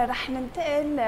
رح ننتقل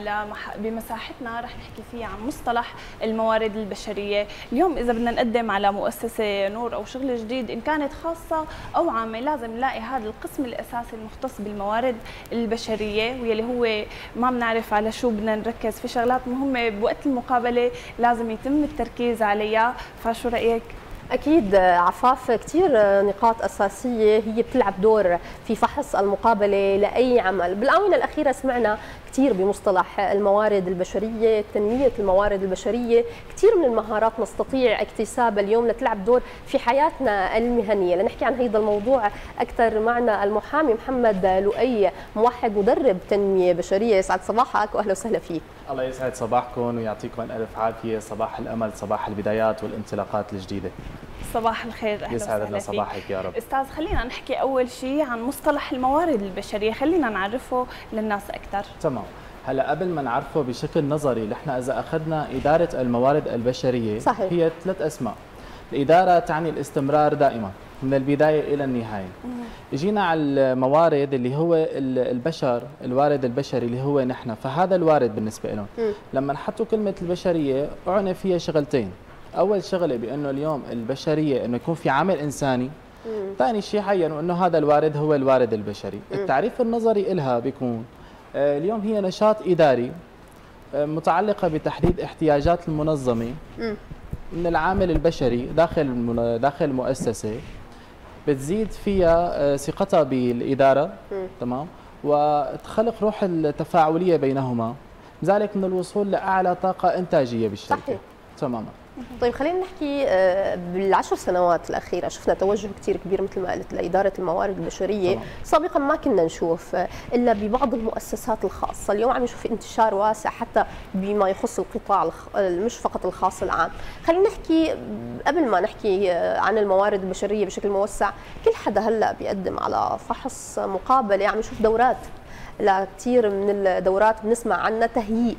بمساحتنا رح نحكي فيه عن مصطلح الموارد البشرية. اليوم إذا بدنا نقدم على مؤسسة نور أو شغل جديد إن كانت خاصة أو عامة، لازم نلاقي هذا القسم الأساسي المختص بالموارد البشرية، واللي هو ما بنعرف على شو بدنا نركز. في شغلات مهمة بوقت المقابلة لازم يتم التركيز عليها، فشو رأيك؟ أكيد عفاف، كثير نقاط أساسية هي بتلعب دور في فحص المقابلة لأي عمل. بالآونة الأخيرة سمعنا كثير بمصطلح الموارد البشرية، تنمية الموارد البشرية، كثير من المهارات نستطيع اكتسابها اليوم لتلعب دور في حياتنا المهنية. لنحكي عن هذا الموضوع أكثر معنا المحامي محمد لؤي، موحد مدرب تنمية بشرية. يسعد صباحك وأهلا وسهلا فيك. الله يسعد صباحكم ويعطيكم ألف عافية. صباح الأمل، صباح البدايات والانطلاقات الجديدة. صباح الخير، اهلا يسعد وسهلا لنا صباحك يا رب. استاذ، خلينا نحكي اول شيء عن مصطلح الموارد البشريه، خلينا نعرفه للناس اكثر. تمام. هلا قبل ما نعرفه بشكل نظري، نحن اذا اخذنا اداره الموارد البشريه صحيح. هي ثلاث اسماء. الاداره تعني الاستمرار دائما من البدايه الى النهايه. اجينا على الموارد اللي هو البشر، الوارد البشري اللي هو نحن، فهذا الوارد بالنسبه لهم. لما نحطوا كلمه البشريه اعني فيها شغلتين. اول شغله بانه اليوم البشريه انه يكون في عامل انساني. ثاني شيء عينوا انه هذا الوارد هو الوارد البشري. التعريف النظري لها بيكون اليوم هي نشاط اداري متعلقه بتحديد احتياجات المنظمه من العامل البشري داخل المؤسسه، بتزيد فيها ثقتها بالاداره. تمام. وتخلق روح التفاعليه بينهما، ذلك من الوصول لاعلى طاقه انتاجيه بالشركه. صحيح. تماما. طيب خلينا نحكي بالعشر سنوات الأخيرة شفنا توجه كثير كبير مثل ما قلت لإدارة الموارد البشرية. طبعا. سابقا ما كنا نشوف إلا ببعض المؤسسات الخاصة، اليوم عم نشوف انتشار واسع حتى بما يخص القطاع مش فقط الخاص العام. خلينا نحكي قبل ما نحكي عن الموارد البشرية بشكل موسع، كل حدا هلا بيقدم على فحص مقابلة، عم نشوف دورات، لكثير من الدورات بنسمع عنها تهيئ،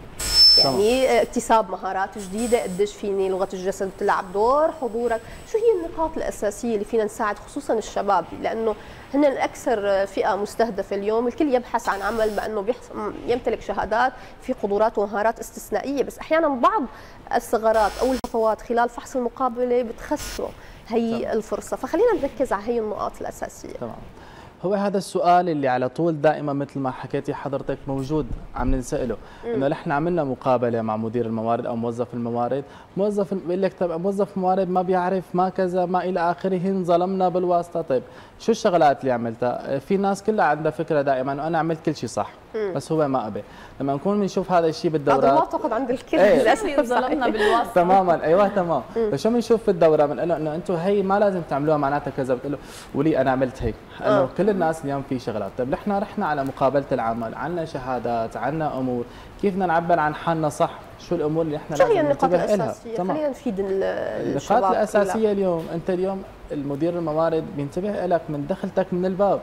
يعني اكتساب مهارات جديدة. قديش فيني لغة الجسد بتلعب دور، حضورك، شو هي النقاط الأساسية اللي فينا نساعد خصوصا الشباب، لأنه هن الأكثر فئة مستهدفة اليوم. الكل يبحث عن عمل بأنه يمتلك شهادات في قدرات ومهارات استثنائية، بس أحيانا بعض الثغرات أو الهفوات خلال فحص المقابلة بتخسره هي الفرصة. فخلينا نركز على هي النقاط الأساسية. تمام. هو هذا السؤال اللي على طول دائما مثل ما حكيتي حضرتك موجود عم نسأله، انه نحن عملنا مقابله مع مدير الموارد او موظف الموارد، موظف بيقول لك طيب موظف موارد ما بيعرف ما كذا ما الى اخره، انظلمنا بالواسطه. طيب شو الشغلات اللي عملتها؟ في ناس كلها عندها فكره دائما انه انا عملت كل شيء صح، بس هو ما قبل. لما نكون بنشوف هذا الشيء بالدورات، هذا المعتقد عند الكل للاسف، انظلمنا بالواسطه. تماما. ايوه تمام. فشو بنشوف في الدوره؟ بنقول له انه انتم هي ما لازم تعملوها معناتها كذا، بتقول له ولي انا عملت هيك. انه كل الناس اليوم في شغلات. طيب نحن رحنا على مقابله العمل، عندنا شهادات، عندنا امور، كيف بدنا نعبر عن حالنا صح؟ شو الامور اللي احنا لازم ننتبه لها؟ شو هي النقاط الاساسيه؟ خلينا نفيد الشباب. النقاط الاساسيه اليوم، انت اليوم المدير الموارد بينتبه لك من دخلتك من الباب.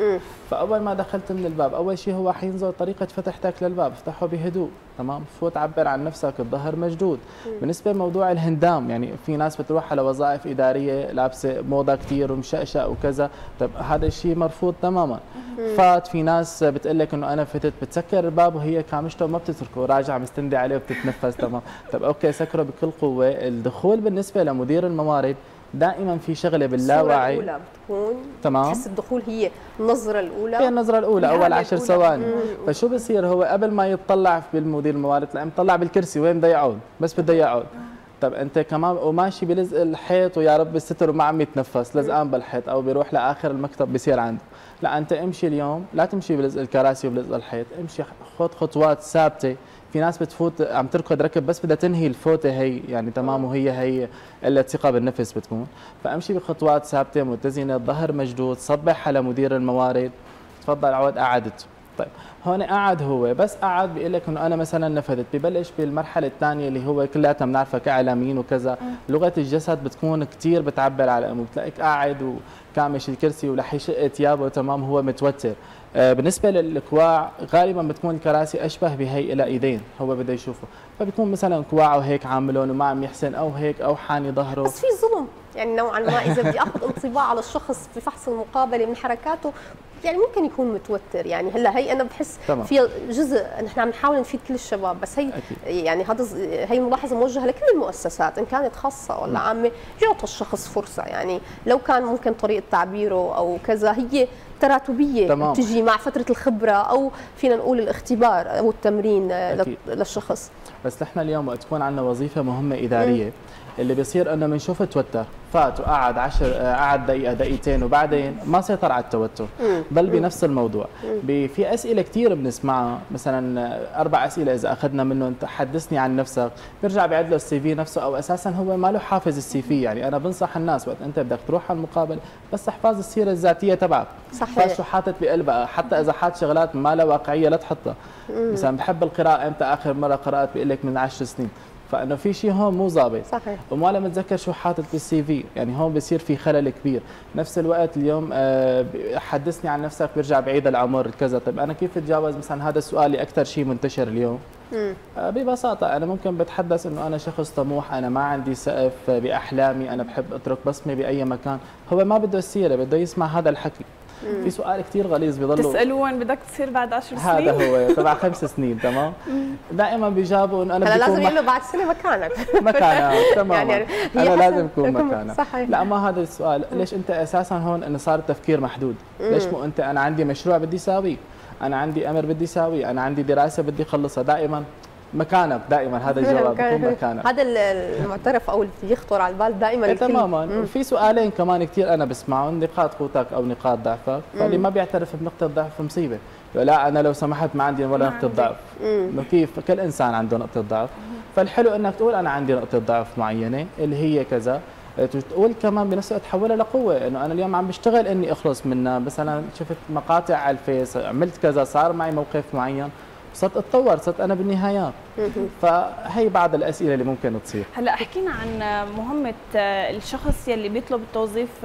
فاول ما دخلت من الباب، اول شيء هو حينظر طريقه فتحتك للباب، افتحه بهدوء. تمام. فوت عبر عن نفسك، الظهر مشدود. بالنسبه لموضوع الهندام، يعني في ناس بتروح على وظائف اداريه لابسه موضه كثير ومشقشق وكذا، طيب هذا الشيء مرفوض تماما. فات في ناس بتقول لك انه انا فتت، بتسكر الباب وهي كامشته وما بتتركه، راجعه مستندي عليه وبتتنفس. تمام. طيب اوكي سكره بكل قوه. الدخول بالنسبه لمدير الموارد دائما في شغله باللاوعي. الصورة الأولى بتكون تمام. تحس الدخول هي النظرة الأولى، هي النظرة الأولى أول 10 ثواني. فشو بصير هو قبل ما يتطلع بالمدير الموارد تلاقيه مطلع بالكرسي، وين بده يقعد؟ بس بده يقعد. طب أنت كمان وماشي بلزق الحيط ويا رب الستر وما عم يتنفس، لزقان بالحيط أو بيروح لآخر المكتب بصير عنده. لا أنت امشي اليوم، لا تمشي بلزق الكراسي وبلزق الحيط، امشي خذ خطوات ثابتة. في ناس بتفوت عم تركض ركب بس بدها تنهي الفوته هي، يعني تمام، وهي الا الثقه بالنفس بتكون. فامشي بخطوات ثابته متزنه، الظهر مشدود، صبح على مدير الموارد، تفضل عود قعدت. طيب هون قعد، هو بس قعد بيقول لك انه انا مثلا نفذت، ببلش بالمرحله الثانيه اللي هو كلياتها بنعرفها كاعلاميين وكذا، لغه الجسد بتكون كثير بتعبر على الامور، بتلاقيك قاعد وكامش الكرسي ورح يشق ثيابه، تمام، هو متوتر. بالنسبه للكواع غالبا بتكون الكراسي اشبه بهي الى ايدين، هو بده يشوفه، فبيكون مثلا كواعه هيك عاملون وما عم يحسن او هيك او حاني ظهره. بس في ظلم، يعني نوعا ما اذا بدي اخذ انطباع على الشخص في فحص المقابله من حركاته يعني ممكن يكون متوتر. يعني هلا هي انا بحس تمام. في جزء نحن عم نحاول نفيد كل الشباب، بس هي أكيد. يعني هي ملاحظه موجهه لكل المؤسسات ان كانت خاصه ولا عامه، يعطوا الشخص فرصه. يعني لو كان ممكن طريقه تعبيره او كذا هي تراتبيه تمام. تجي مع فتره الخبره او فينا نقول الاختبار او التمرين للشخص. بس نحن اليوم وقت تكون عندنا وظيفه مهمه اداريه اللي بيصير انه بنشوف توتر، فات وقعد 10 قعد دقيقه دقيقتين وبعدين ما سيطر على التوتر، ضل بنفس الموضوع. في اسئله كثير بنسمعها، مثلا 4 اسئله اذا اخذنا منه انت حدثني عن نفسك، بيرجع بيعد له السي في نفسه، او اساسا هو ما له حافظ السي في. يعني انا بنصح الناس وقت انت بدك تروح على المقابله بس احفظ السيره الذاتيه تبعك، صحيح. شو حاطط بقلبها، حتى اذا حاط شغلات ما لها واقعيه لا تحطها. مثلا بحب القراءه، امتى اخر مره قرات؟ بيقول لك من 10 سنين، فانه في شيء هون مو ظابط. صحيح. وما لم اتذكر شو حاطط بالسي في، يعني هون بصير في خلل كبير. نفس الوقت اليوم حدثني عن نفسك، بيرجع بعيد العمر كذا. طيب انا كيف اتجاوز مثلا هذا السؤال اللي اكثر شيء منتشر اليوم؟ ببساطه انا ممكن بتحدث انه انا شخص طموح، انا ما عندي سقف باحلامي، انا بحب اترك بصمه باي مكان. هو ما بده السيره، بده يسمع هذا الحكي. في سؤال كثير غليظ بضلوا تسألوا وين بدك تصير بعد 10 سنين؟ هذا هو تبع 5 سنين. تمام. دائما بيجاوبوا انه انا بدي لازم يقول له بعد سنه مكانك. مكانك تماما. يعني انا لازم اكون مكانك. صحيح. لا ما هذا السؤال، ليش انت اساسا هون انه صار التفكير محدود؟ ليش مو انت انا عندي مشروع بدي ساويه، انا عندي امر بدي ساويه، انا عندي دراسه بدي اخلصها. دائما مكانك، دائما هذا الجواب بيكون مكانك. هذا المعترف او اللي يخطر على البال دائما. تماما. في سؤالين كمان كثير انا بسمعهم، نقاط قوتك او نقاط ضعفك. فاللي ما بيعترف بنقطه ضعف مصيبه. لا انا لو سمحت ما عندي ولا نقطه ضعف. انه كيف؟ كل انسان عنده نقطه ضعف. فالحلو انك تقول انا عندي نقطه ضعف معينه اللي هي كذا، تقول كمان بنفس الوقت تحولها لقوه، انه انا اليوم عم بشتغل اني اخلص منها. مثلا شفت مقاطع على الفيس، عملت كذا، صار معي موقف معين، صرت اتطور، صرت انا بالنهايات. فهي بعض الاسئله اللي ممكن تصير. هلا حكينا عن مهمه الشخص يلي بيطلب التوظيف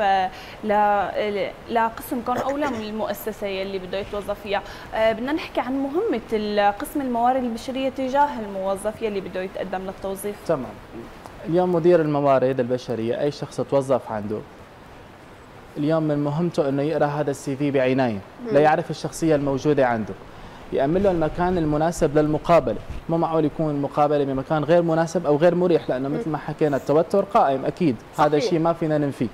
لقسمكم او للمؤسسه يلي بده يتوظف فيها. بدنا نحكي عن مهمه قسم الموارد البشريه تجاه الموظف يلي بده يتقدم للتوظيف. تمام. اليوم مدير الموارد البشريه اي شخص توظف عنده اليوم من مهمته انه يقرا هذا السي في بعنايه، ليعرف الشخصيه الموجوده عنده، يأمن له المكان المناسب للمقابله. مو معقول يكون المقابله بمكان غير مناسب او غير مريح، لانه مثل ما حكينا التوتر قائم اكيد. صحيح. هذا الشيء ما فينا ننفيه.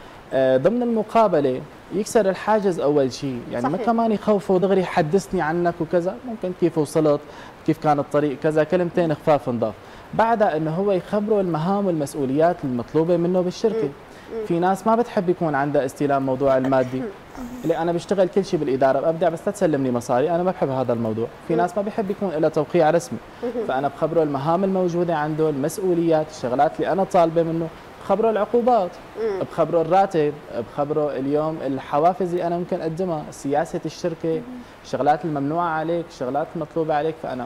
ضمن المقابله يكسر الحاجز اول شيء، يعني صحيح. ما كمان يخوفه دغري حدثني عنك وكذا، ممكن كيف وصلت، كيف كان الطريق كذا، كلمتين خفاف نضاف. بعدها انه هو يخبره المهام والمسؤوليات المطلوبه منه بالشركه. في ناس ما بتحب يكون عندها استلام موضوع المادي، اللي انا بشتغل كل شيء بالاداره بابدع بس لا تسلمني مصاري، انا ما بحب هذا الموضوع. في ناس ما بيحب يكون له توقيع رسمي، فانا بخبره المهام الموجوده عنده، المسؤوليات، الشغلات اللي انا طالبه منه، بخبره العقوبات، بخبره الراتب، بخبره اليوم الحوافز اللي انا ممكن اقدمها، سياسه الشركه، الشغلات الممنوعه عليك، الشغلات المطلوبه عليك، فانا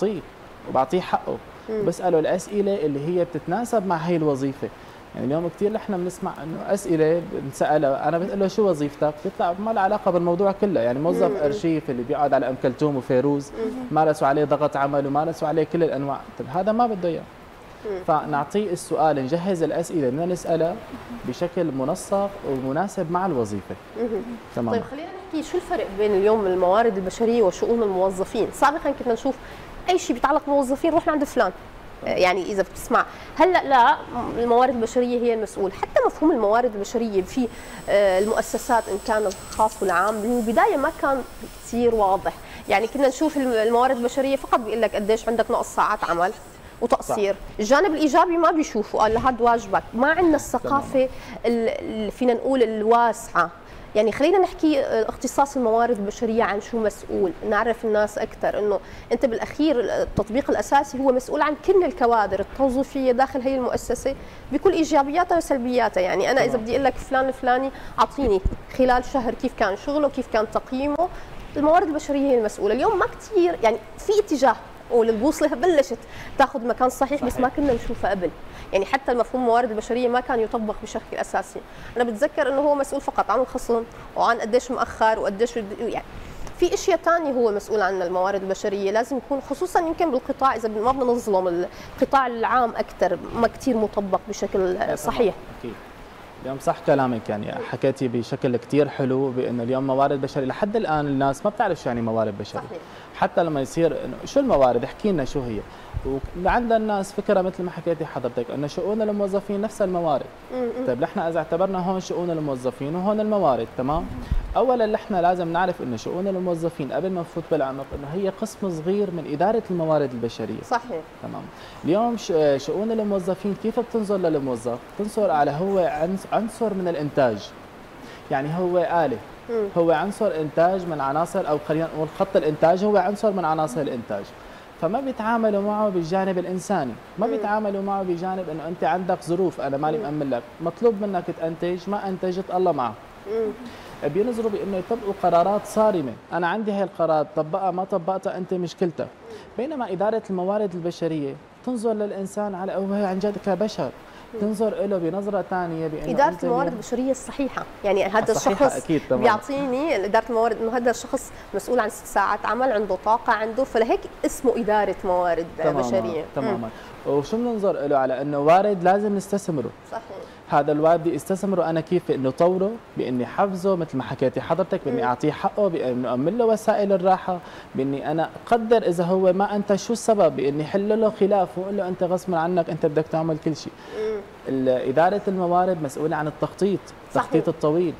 بعطيه حقه. بساله الاسئله اللي هي بتتناسب مع هي الوظيفه. يعني اليوم كثير نحن بنسمع انه اسئله بنسالها، انا بقول له شو وظيفتك؟ بيطلع ما له علاقه بالموضوع كله. يعني موظف ارشيف اللي بيقعد على ام كلثوم وفيروز مارسوا عليه ضغط عمل ومارسوا عليه كل الانواع، طيب هذا ما بده اياه. فنعطيه السؤال، نجهز الاسئله بدنا نسالها بشكل منسق ومناسب مع الوظيفه. تمام. طيب خلينا نحكي شو الفرق بين اليوم الموارد البشريه وشؤون الموظفين؟ سابقا كنا نشوف اي شيء بيتعلق بالموظفين روح لعند فلان. يعني اذا بتسمع هلا لا، الموارد البشريه هي المسؤول. حتى مفهوم الموارد البشريه في المؤسسات ان كان الخاص والعام من البدايه ما كان كثير واضح. يعني كنا نشوف الموارد البشريه فقط بيقول لك قديش عندك نقص ساعات عمل وتقصير. صح. الجانب الايجابي ما بيشوفوا، قال هذا واجبك. ما عندنا الثقافه فينا نقول الواسعه. يعني خلينا نحكي اختصاص الموارد البشريه عن شو مسؤول، نعرف الناس اكثر انه انت بالاخير التطبيق الاساسي هو مسؤول عن كل الكوادر التوظيفيه داخل هي المؤسسه بكل ايجابياتها وسلبياتها. يعني انا اذا بدي اقول لك فلان الفلاني اعطيني خلال شهر كيف كان شغله، كيف كان تقييمه، الموارد البشريه هي المسؤوله. اليوم ما كثير، يعني في اتجاه والبوصله بلشت تاخذ مكان صحيح بس ما كنا نشوفها قبل. يعني حتى المفهوم الموارد البشريه ما كان يطبق بشكل اساسي. انا بتذكر انه هو مسؤول فقط عن الخصم وعن قديش مؤخر وقديش يعني في اشياء ثانيه هو مسؤول عن الموارد البشريه. لازم يكون خصوصا يمكن بالقطاع، اذا ما بدنا نظلم القطاع العام اكثر، ما كثير مطبق بشكل صحيح. اكيد. اليوم صح كلامك، يعني حكيتي بشكل كثير حلو بانه اليوم موارد بشري لحد الان الناس ما بتعرف شو يعني موارد بشري. صحيح. حتى لما يصير إنه شو الموارد، احكي لنا شو هي. وعند الناس فكره مثل ما حكيتي حضرتك انه شؤون الموظفين نفس الموارد. طيب نحن اذا اعتبرنا هون شؤون الموظفين وهون الموارد، تمام؟ اولا نحن لازم نعرف انه شؤون الموظفين قبل ما نفوت بالعمق انه هي قسم صغير من اداره الموارد البشريه. صحيح. تمام. اليوم شؤون الموظفين كيف بتنظر للموظف؟ بتنظر على هو عنصر من الانتاج. يعني هو آلة، هو عنصر انتاج من عناصر، او خلينا نقول خط الانتاج هو عنصر من عناصر الانتاج. فما بيتعاملوا معه بالجانب الانساني، ما بيتعاملوا معه بجانب انه انت عندك ظروف انا مالي مأمن لك، مطلوب منك تنتج، ما انتجت الله معه. بينظروا بانه يطبقوا قرارات صارمه، انا عندي هي القرارات طبقها ما طبقتها انت مشكلتك. بينما اداره الموارد البشريه تنظر للانسان على هو عن جد كبشر، تنظر له بنظره ثانيه بانه اداره الموارد البشريه الصحيحه، يعني هذا الشخص بيعطيني اداره الموارد انه هذا الشخص مسؤول عن 6 ساعات عمل، عنده طاقه، عنده، فلهيك اسمه اداره موارد بشريه. تماما. وشو بننظر له على انه وارد لازم نستثمره. صحيح. هذا الوارد بدي استثمره انا كيف؟ بانه طوره، باني حفزه مثل ما حكيتي حضرتك، باني اعطيه حقه، بانه امن له وسائل الراحه، باني انا اقدر اذا هو ما انتج شو السبب، باني حل له خلاف واقول له انت غصب عنك انت بدك تعمل كل شيء. اداره الموارد مسؤوله عن التخطيط، التخطيط الطويل.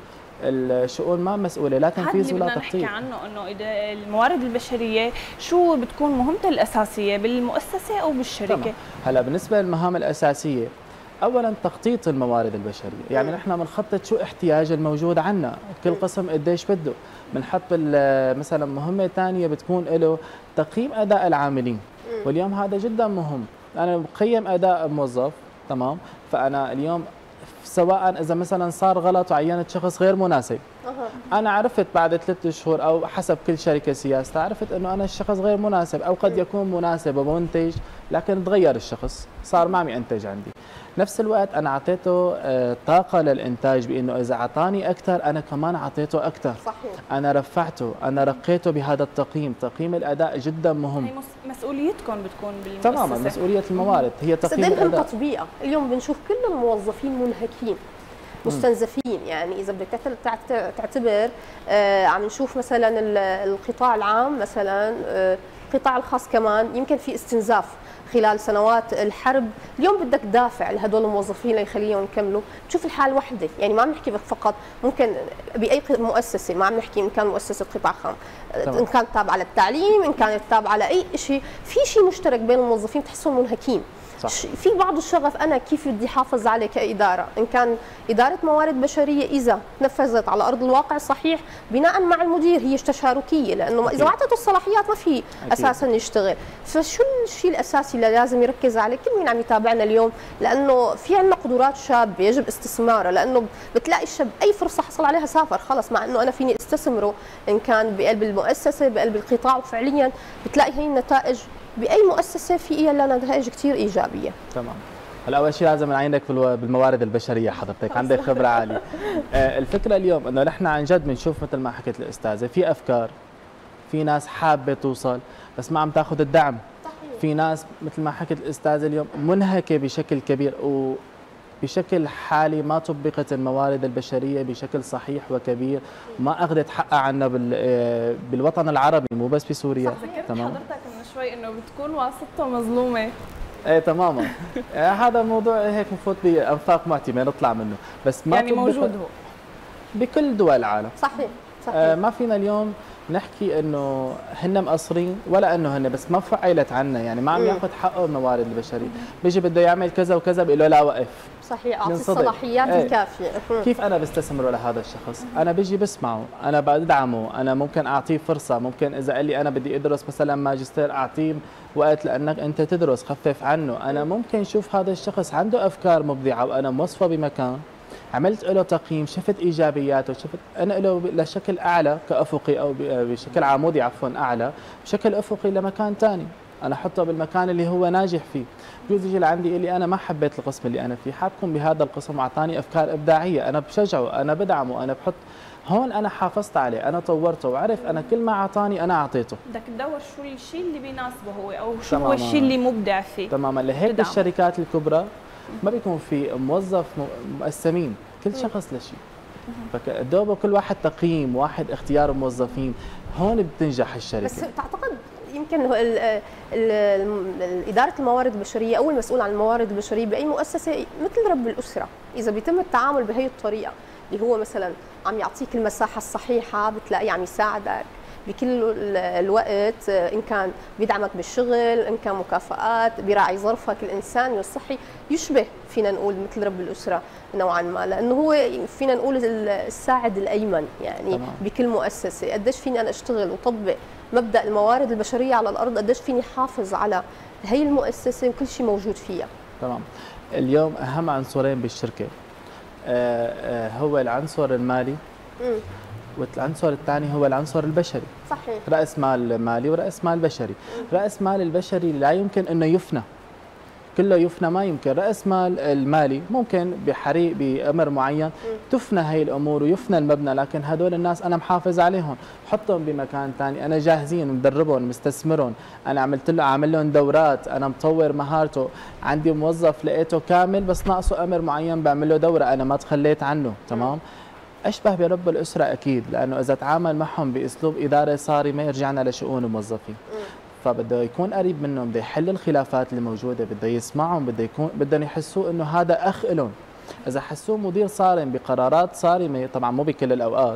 الشؤون ما مسؤوله لا تنفيذ ولا تخطيط. نحكي عنه انه الموارد البشريه شو بتكون مهمتها الاساسيه بالمؤسسه او بالشركه؟ طبعا. هلا بالنسبه للمهام الاساسيه، اولا تخطيط الموارد البشريه، يعني نحن بنخطط شو احتياج الموجود عندنا، كل قسم قديش بده. بنحط مثلا مهمه ثانيه بتكون له تقييم اداء العاملين، واليوم هذا جدا مهم. انا بقيم اداء موظف، تمام؟ فانا اليوم سواء اذا مثلا صار غلط وعينت شخص غير مناسب، انا عرفت بعد 3 شهور او حسب كل شركه سياستها، عرفت انه انا الشخص غير مناسب، او قد يكون مناسب ومنتج لكن تغير الشخص، صار ما عم ينتج عندي. نفس الوقت انا اعطيته طاقه للانتاج، بانه اذا اعطاني اكثر انا كمان اعطيته اكثر. صحيح. انا رفعته، انا رقيته بهذا التقييم، تقييم الاداء جدا مهم. هي مسؤوليتكم بتكون بالمؤسسه. تماما، مسؤوليه الموارد هي تقييم الاداء. تطبيقها اليوم بنشوف كل الموظفين منهكين، مستنزفين. يعني اذا بدك تعتبر عم نشوف مثلا القطاع العام، مثلا القطاع الخاص كمان يمكن في استنزاف خلال سنوات الحرب. اليوم بدك دافع لهدول الموظفين ليخليهم يكملوا. بتشوف الحال وحده، يعني ما عم نحكي فقط ممكن باي مؤسسه، ما عم نحكي ان كان مؤسسه قطاع خام، ان كانت تابعه للتعليم، ان كانت تابعه لاي شيء، في شيء مشترك بين الموظفين تحسهم منهكين. صح. في بعض الشغف انا كيف بدي احافظ عليه كاداره، ان كان اداره موارد بشريه اذا نفذت على ارض الواقع صحيح بناء مع المدير، هي تشاركيه، لانه اذا ما اعطته الصلاحيات ما في اساسا يشتغل. فشو الشيء الاساسي اللي لازم يركز عليه كل مين عم يتابعنا اليوم؟ لانه في عندنا قدرات شابه يجب استثمارها، لانه بتلاقي الشاب اي فرصه حصل عليها سافر خلص، مع انه انا فيني استثمره ان كان بقلب المؤسسه بقلب القطاع، وفعليا بتلاقي هي النتائج باي مؤسسه في لها نتائج كثير ايجابيه. تمام. هلا اول شيء لازم نعينك بالموارد البشريه، حضرتك عندك خبره عاليه. الفكره اليوم انه نحن عن جد بنشوف مثل ما حكيت الاستاذه، في افكار، في ناس حابه توصل بس ما عم تاخذ الدعم. صحيح. في ناس مثل ما حكت الاستاذه اليوم منهكه بشكل كبير، وبشكل حالي ما طبقت الموارد البشريه بشكل صحيح وكبير، ما اخذت حقها عنا بالوطن العربي، مو بس بسوريا. تمام. حضرتك من شوي انه بتكون واسطته مظلومه. ايه تماما. هذا موضوع هيك بفوت بانفاق معتمه نطلع منه، بس ما يعني موجود هو بكل دول العالم. صحيح. ما فينا اليوم نحكي انه هن مقصرين ولا انه هن، بس ما فعلت عنا، يعني ما عم ياخذ حقه الموارد البشريه، بيجي بده يعمل كذا وكذا بيقول له لا وقف. صحيح، اعطي الصلاحيات الكافيه. كيف انا بستثمره لهذا الشخص؟ انا بيجي بسمعه، انا بدعمه، انا ممكن اعطيه فرصه، ممكن اذا قال لي انا بدي ادرس مثلا ماجستير اعطيه وقت لانك انت تدرس، خفف عنه. انا ممكن شوف هذا الشخص عنده افكار مبدعه وانا موظفه بمكان، عملت له تقييم، شفت ايجابياته، شفت انا له لشكل اعلى كافقي او بشكل عمودي عفوا اعلى، بشكل افقي لمكان ثاني، انا احطه بالمكان اللي هو ناجح فيه. بجوز يجي لعندي يقول لي انا ما حبيت القسم اللي انا فيه، حابكم بهذا القسم واعطاني افكار ابداعيه، انا بشجعه، انا بدعمه، انا بحط هون، انا حافظت عليه، انا طورته وعرف انا كل ما اعطاني انا اعطيته. بدك تدور شو الشيء اللي بيناسبه هو، او شو هو الشيء اللي مبدع فيه. تماما. لهيك بالشركات الكبرى ما بيكون في موظف مقسمين، كل شخص لشيء. فدوبه كل واحد تقييم، واحد اختيار موظفين، هون بتنجح الشركه. بس تعتقد يمكن إدارة الموارد البشرية أو المسؤول عن الموارد البشرية بأي مؤسسة مثل رب الأسرة، إذا بيتم التعامل بهي الطريقة اللي هو مثلا عم يعطيك المساحة الصحيحة، بتلاقيه عم يساعدك بكل الوقت، إن كان بيدعمك بالشغل، إن كان مكافآت، بيراعي ظرفك الإنساني والصحي، يشبه فينا نقول مثل رب الأسرة نوعا ما، لأنه هو فينا نقول الساعد الأيمن يعني طبعا. بكل مؤسسة قديش فيني أنا أشتغل وطبق مبدأ الموارد البشرية على الأرض، قديش فيني حافظ على هي المؤسسة وكل شيء موجود فيها. تمام. اليوم أهم عنصرين بالشركة هو العنصر المالي والعنصر الثاني هو العنصر البشري. صحيح. رأس مال مالي ورأس مال بشري. رأس مال البشري لا يمكن أنه يفنى، كله يفنى ما يمكن. رأس مال المالي ممكن بحريق بأمر معين تفنى هي الأمور ويفنى المبنى، لكن هدول الناس أنا محافظ عليهم، بحطهم بمكان ثاني، أنا جاهزين، مدربهم، مستثمرهم، أنا عامل لهم دورات، أنا مطور مهارته، عندي موظف لقيته كامل بس ناقصه أمر معين بعمل له دورة، أنا ما تخليت عنه. تمام. أشبه برب الأسرة أكيد، لأنه إذا تعامل معهم بأسلوب إدارة صارمة رجعنا لشؤون الموظفين. فبده يكون قريب منهم، بده يحل الخلافات اللي موجوده، بده يسمعهم، بدهم يحسوا انه هذا اخ لهم. اذا حسوه مدير صارم بقرارات صارمه، طبعا مو بكل الاوقات،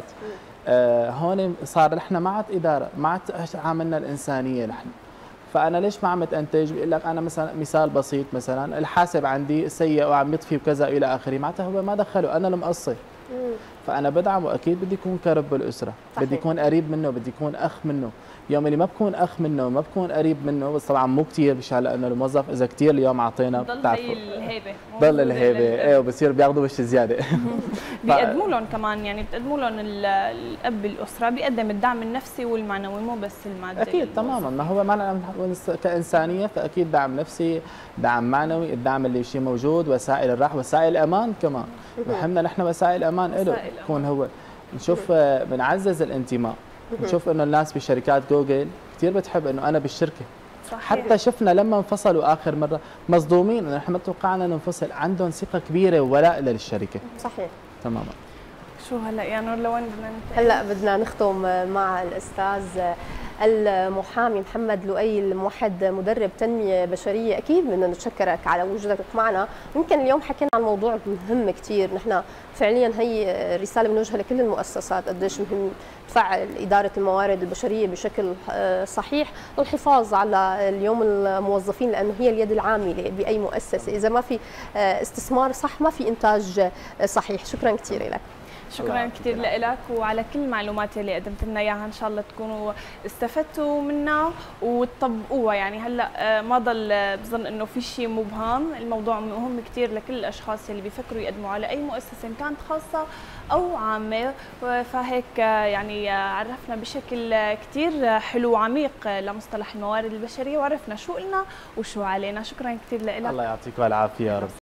هون صار نحن معت اداره، معت عاملنا الانسانيه نحن. فانا ليش ما عم اتنتج؟ بيقول لك انا مثلا مثال بسيط، مثلا الحاسب عندي سيء وعم يطفي وكذا الى اخره، معناتها هو ما دخله، انا المقصر. فانا بدعمه، اكيد بدي يكون كرب الاسره، بدي يكون قريب منه، بدي يكون اخ منه. يوم اللي ما بكون اخ منه وما بكون قريب منه، بس طبعا مو كثير مشان لانه الموظف اذا كثير اليوم اعطينا بتعرفوا ضل الهيبه، ضل الهيبه، ايه، وبصير بياخذوا وش زياده. بيقدموا لهم كمان، يعني بتقدموا لهم الاب بالاسره بيقدم الدعم النفسي والمعنوي مو بس المادي. اكيد تماما، ما هو معنا كانسانيه، فاكيد دعم نفسي، دعم معنوي، الدعم اللي شيء موجود، وسائل الراحه، وسائل الامان كمان. بهمنا نحن وسائل الامان له يكون هو. نشوف بنعزز الانتماء، نشوف انه الناس بشركات جوجل كثير بتحب انه انا بالشركه. صحيح. حتى شفنا لما انفصلوا اخر مره مصدومين، نحن ما توقعنا ننفصل، عندهم ثقه كبيره وولاء للشركه. صحيح. تماما. شو هلا يا نور، لوين بدنا ننتقل؟ هلا بدنا نختم مع الاستاذ المحامي محمد لؤي، موحد مدرب تنميه بشريه. اكيد بدنا نتشكرك على وجودك معنا، يمكن اليوم حكينا عن موضوع مهم كثير، نحن فعليا هي رساله بنوجهها لكل المؤسسات، قديش مهم تفعل اداره الموارد البشريه بشكل صحيح للحفاظ على اليوم الموظفين، لانه هي اليد العامله باي مؤسسه، اذا ما في استثمار صح ما في انتاج صحيح. شكرا كثير لك. شكرا كثير لك وعلى كل المعلومات اللي قدمت لنا اياها، ان شاء الله تكونوا استفدتوا منها وتطبقوها. يعني هلا ما ضل بظن انه في شيء مبهم، الموضوع مهم كثير لكل الاشخاص اللي بيفكروا يقدموا على اي مؤسسه ان كانت خاصه او عامه. فهيك يعني عرفنا بشكل كثير حلو وعميق لمصطلح الموارد البشريه، وعرفنا شو قلنا وشو علينا. شكرا كثير لك. الله يعطيكم العافيه يا رب.